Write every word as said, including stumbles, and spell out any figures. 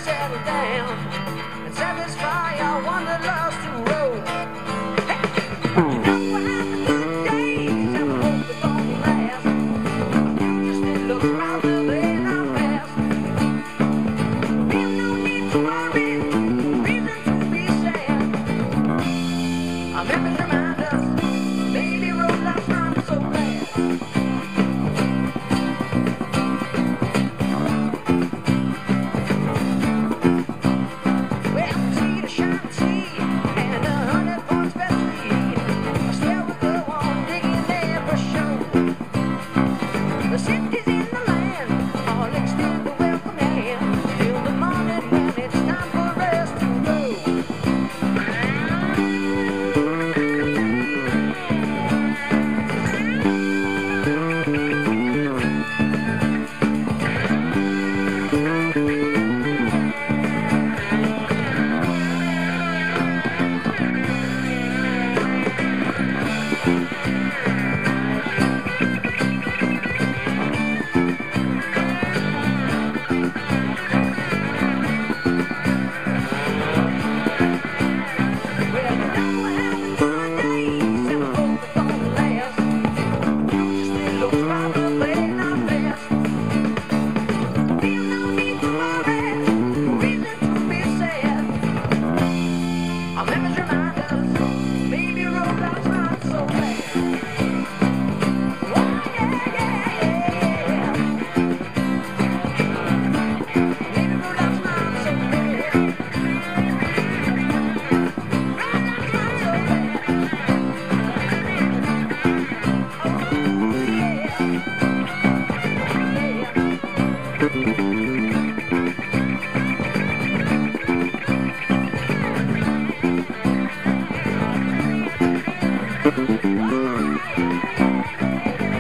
settle down and satisfy our wanderlust to roam. Hey, you know we're having good days, and we hope it's gonna last. Just it looks brighter than our past. Feel no need to worry, reason to be sad. Our memories remind us, baby, road life's not so bad. Well, tea to shine tea and a hundred points Vaseline. Still we go on digging there for sure. The cities in the land all extend a welcome hand till the morning when it's time for us to go. Well, you know we're having good days, and we hope it's gonna last. Just it looks brighter than our past. Feel no need to worry, reason to be sad. Our memories remind us, baby, road life's not so bad. Oh, yeah, yeah, yeah. Baby, road life's not so bad. Road life's not so bad. Oh, yeah.